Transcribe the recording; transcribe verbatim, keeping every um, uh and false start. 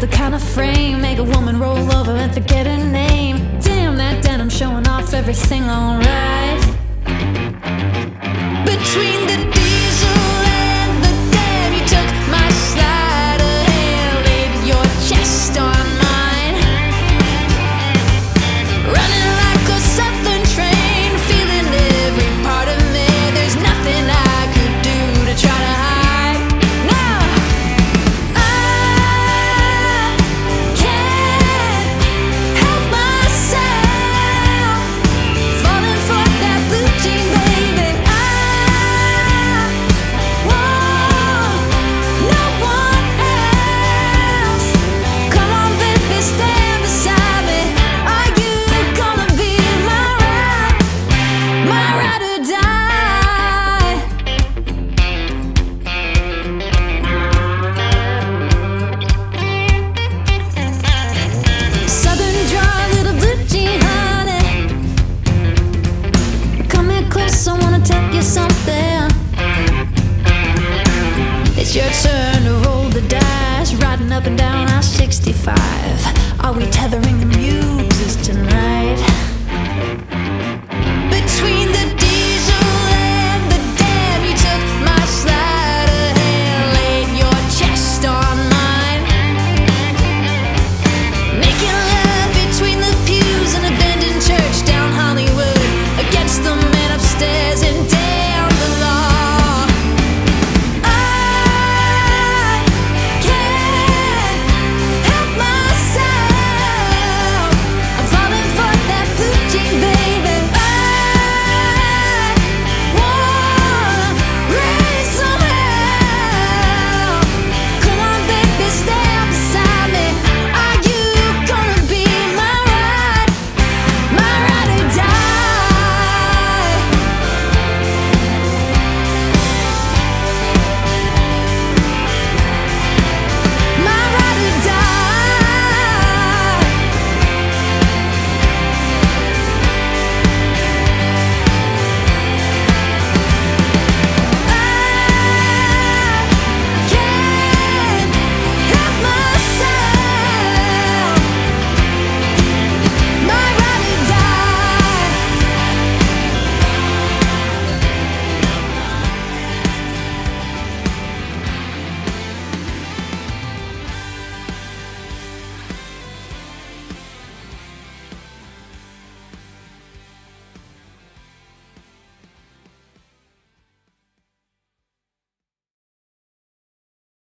the kind of frame make a woman roll over and forget her name. Damn, that denim showing off everything alright. Between the diesel and the dam, you took my slider hand, laid your chest on mine. Running like a southern train, feeling every part of me. There's nothing I could do to try to hide. No, I can't help myself, falling for that blue jean, baby. I want no one else. Come on, baby, stand beside me. Are you gonna be my ride, my ride or die? Southern dry, little blue jean, honey. Come here close, I wanna tell you something. It's your turn to roll the dice, riding up and down I sixty-five. Are we tethering the music?